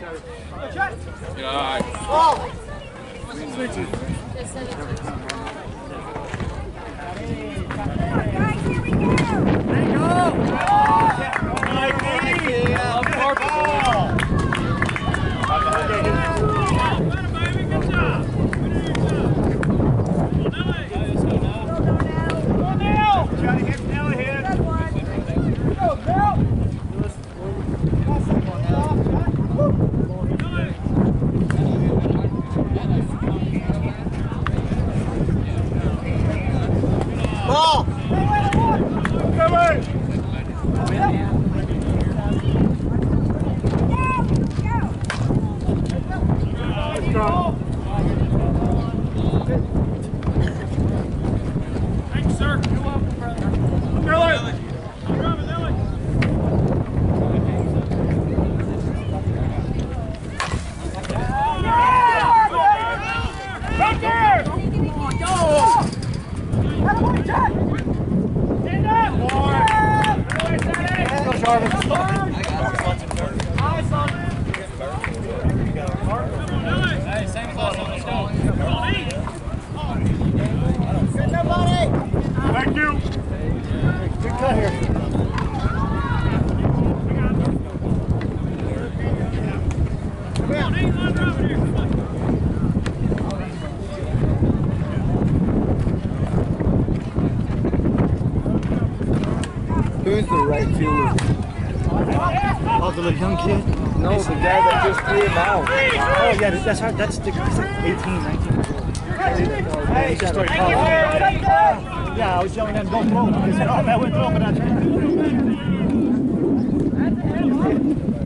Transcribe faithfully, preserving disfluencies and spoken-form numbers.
God. Oh! Guys, here we go! There you go! Love purple. Ball! Thanks, sir. You're welcome, brother. Miller. Right there! Go! Stand up! Go, Jarvis. Hey, same class on the stone. Thank you. Good cut here. Who's the right fielder? Oh, the young kid? No, the guy that just threw him out. Oh, yeah, that's hard. That's the, he's like eighteen, nineteen years old. He just started calling. Yeah, I was yelling at him, don't throw him. He said, oh, man, we're throwing, but I